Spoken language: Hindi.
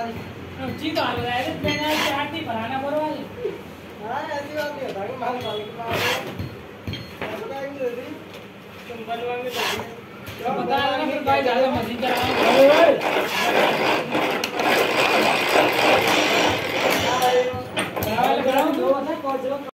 चीज आ रहा है मैंने चाट नहीं बनाना पड़वा हां ऐसी बात नहीं होता कि माल मालिक पता ही नहीं होती तुम बनवाएंगे तो बता देना फिर भाई ज्यादा मशीन चलाओ